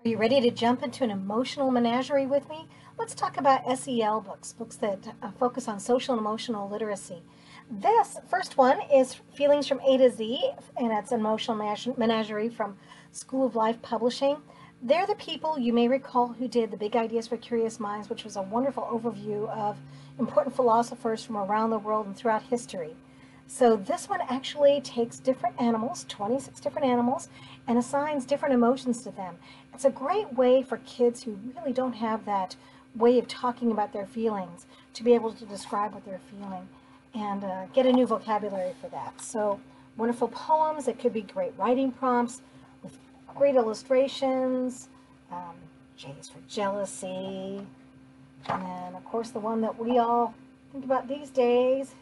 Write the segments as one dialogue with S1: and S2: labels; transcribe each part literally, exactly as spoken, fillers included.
S1: Are you ready to jump into an emotional menagerie with me? Let's talk about S E L books, books that uh, focus on social and emotional literacy. This first one is Feelings from A to Z, and it's an emotional menagerie from School of Life Publishing. They're the people you may recall who did The Big Ideas for Curious Minds, which was a wonderful overview of important philosophers from around the world and throughout history. So this one actually takes different animals, twenty-six different animals, and assigns different emotions to them. It's a great way for kids who really don't have that way of talking about their feelings to be able to describe what they're feeling and uh, get a new vocabulary for that. So wonderful poems. It could be great writing prompts with great illustrations. Um, J is for jealousy. And then, of course, the one that we all think about these days,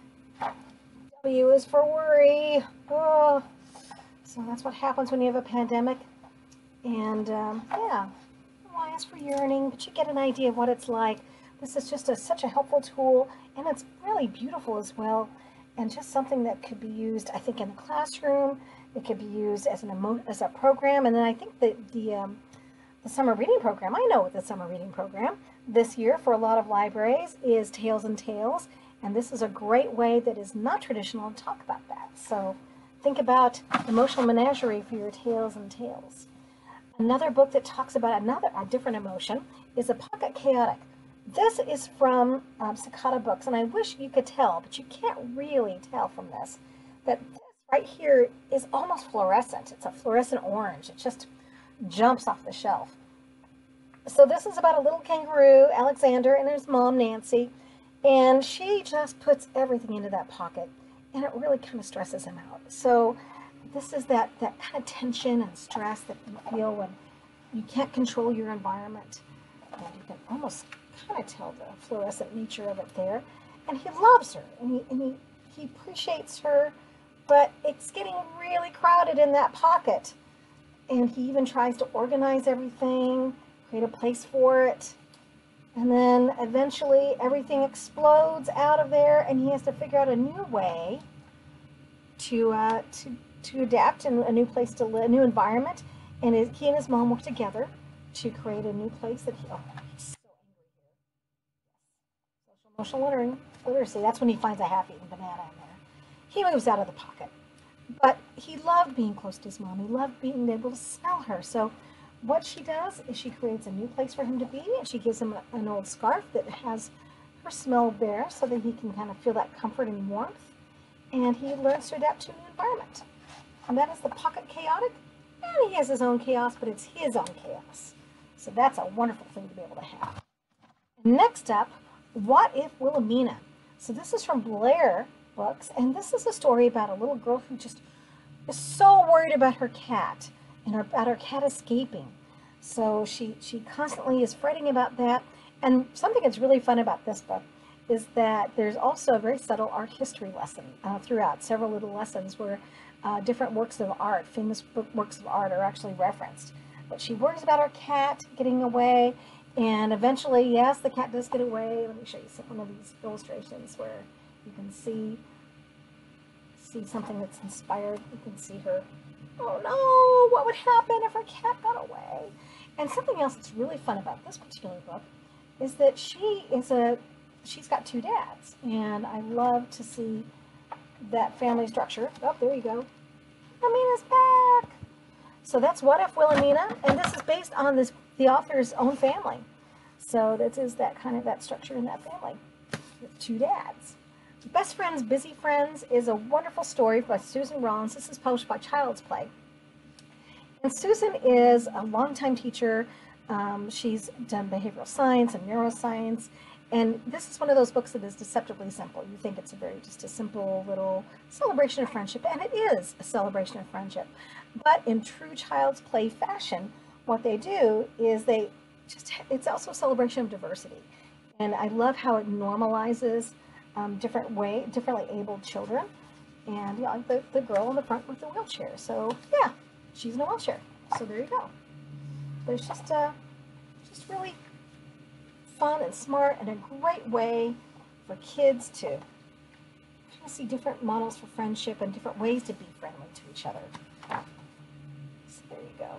S1: W is for worry. Oh, so that's what happens when you have a pandemic. And um, yeah, Y is for yearning, but you get an idea of what it's like. This is just a, such a helpful tool, and it's really beautiful as well, and just something that could be used, I think, in the classroom. It could be used as an emo as a program, and then I think that the um, the summer reading program. I know the summer reading program this year for a lot of libraries is Tales and Tales. And this is a great way that is not traditional to talk about that. So think about emotional menagerie for your tales and tales. Another book that talks about another a different emotion is A Pocket Chaotic. This is from um, Cicada Books, and I wish you could tell, but you can't really tell from this, that this right here is almost fluorescent. It's a fluorescent orange. It just jumps off the shelf. So this is about a little kangaroo, Alexander, and his mom, Nancy. And she just puts everything into that pocket, and it really kind of stresses him out. So this is that, that kind of tension and stress that you feel when you can't control your environment. And you can almost kind of tell the fluorescent nature of it there. And he loves her, and he, and he, he appreciates her, but it's getting really crowded in that pocket. And he even tries to organize everything, create a place for it. And then eventually everything explodes out of there, and he has to figure out a new way to uh, to to adapt in a new place to live, a new environment. And his, he and his mom work together to create a new place that he. Oh, he's so angry here. Social emotional literacy. Literacy. That's when he finds a half-eaten banana in there. He moves out of the pocket, but he loved being close to his mom. He loved being able to smell her. So what she does is she creates a new place for him to be, and she gives him a, an old scarf that has her smell there so that he can kind of feel that comfort and warmth, and he learns to adapt to a new environment. And that is The Pocket Chaotic, and he has his own chaos, but it's his own chaos. So that's a wonderful thing to be able to have. And next up, What If Wilhelmina? So this is from Blair Books, and this is a story about a little girl who just is so worried about her cat and her, about her cat escaping. So she, she constantly is fretting about that. And something that's really fun about this book is that there's also a very subtle art history lesson uh, throughout, several little lessons where uh, different works of art, famous book, works of art are actually referenced. But she worries about her cat getting away, and eventually, yes, the cat does get away. Let me show you some, one of these illustrations where you can see, see something that's inspired. You can see her, oh no, what would happen if her cat got away? And something else that's really fun about this particular book is that she is a, she's got two dads, and I love to see that family structure. Oh, there you go. Wilhelmina's back. So that's What If Wilhelmina, and this is based on this the author's own family. So this is that kind of that structure in that family with two dads. Best Friends, Busy Friends is a wonderful story by Susan Rollins. This is published by Child's Play. And Susan is a longtime teacher. Um, she's done behavioral science and neuroscience. And this is one of those books that is deceptively simple. You think it's a very just a simple little celebration of friendship, and it is a celebration of friendship. But in true Child's Play fashion, what they do is they just, it's also a celebration of diversity. And I love how it normalizes um, different way, differently abled children. And yeah, like the, the girl in the front with the wheelchair. So yeah, she's in a wheelchair. So there you go. But it's just, uh, just really fun and smart and a great way for kids to kind of see different models for friendship and different ways to be friendly to each other. So there you go.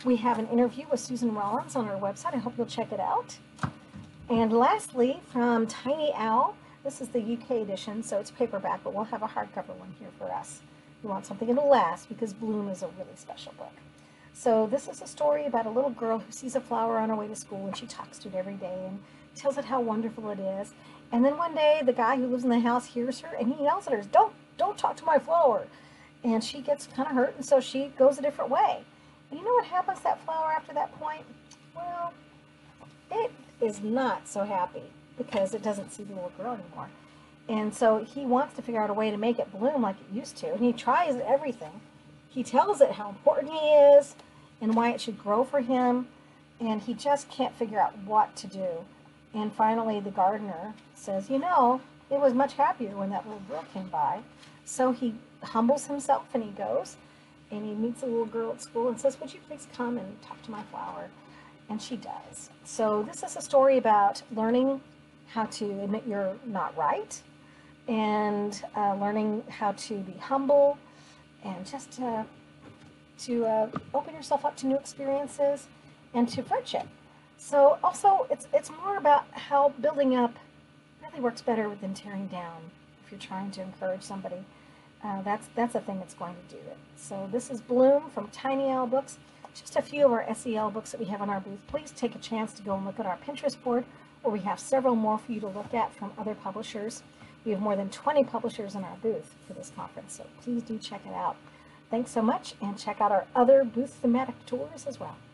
S1: We have an interview with Susan Rollins on our website. I hope you'll check it out. And lastly, from Tiny Owl, this is the U K edition, so it's paperback, but we'll have a hardcover one here for us. We want something that'll last because Bloom is a really special book. So this is a story about a little girl who sees a flower on her way to school, and she talks to it every day and tells it how wonderful it is. And then one day, the guy who lives in the house hears her, and he yells at her, don't, don't talk to my flower. And she gets kind of hurt, and so she goes a different way. And you know what happens to that flower after that point? Well, it is not so happy because it doesn't see the little girl anymore. And so he wants to figure out a way to make it bloom like it used to. And he tries everything. He tells it how important he is and why it should grow for him. And he just can't figure out what to do. And finally, the gardener says, you know, it was much happier when that little girl came by. So he humbles himself and he goes and he meets a little girl at school and says, would you please come and talk to my flower? And she does. So this is a story about learning how to admit you're not right, and uh, learning how to be humble, and just uh, to uh, open yourself up to new experiences and to friendship. So also, it's it's more about how building up really works better than tearing down. If you're trying to encourage somebody, uh, that's that's a thing that's going to do it. So this is Bloom from Tiny Owl Books. Just a few of our S E L books that we have on our booth. Please take a chance to go and look at our Pinterest board, where we have several more for you to look at from other publishers. We have more than twenty publishers in our booth for this conference, so please do check it out. Thanks so much, and check out our other booth thematic tours as well.